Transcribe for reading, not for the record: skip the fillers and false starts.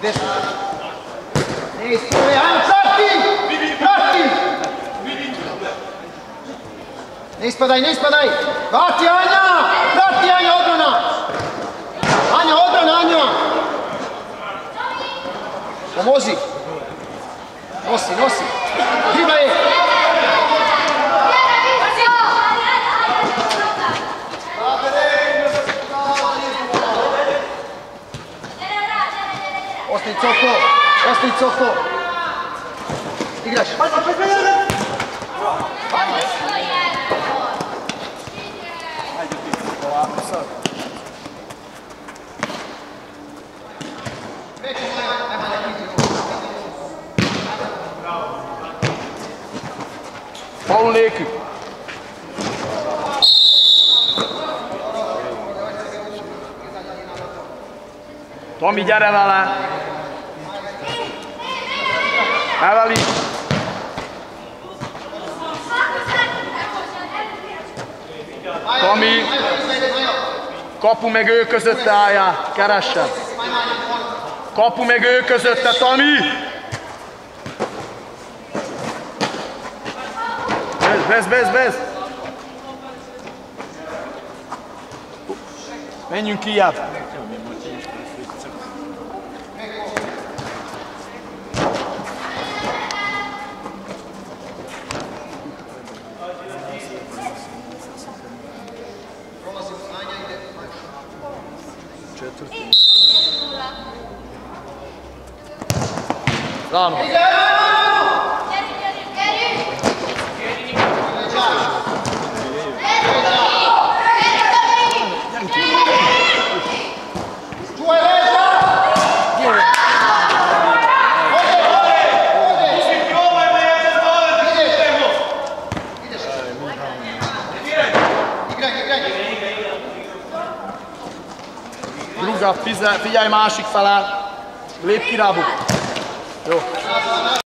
Ne ispravi, ajmo, prati! Prati! Ne ispadaj, ne ispadaj! Prati, Anja! Prati, Anja, odbrana! Anja, odbrana, Anja! Pomozi! Nosi, nosi! Dribla je! Ostani Coko! Ostani Coko! Igraš! Ovako sad. Paul Neki. Tomi, gyere vele! Eveli! Tomi! Kapu meg ő közötte álljál, keressen! Kapu meg ő közötte, Tomi! Bez! Menjünk kijebb! Rano. Druga, figyelj másik fele, lép ki rábuk. Jó.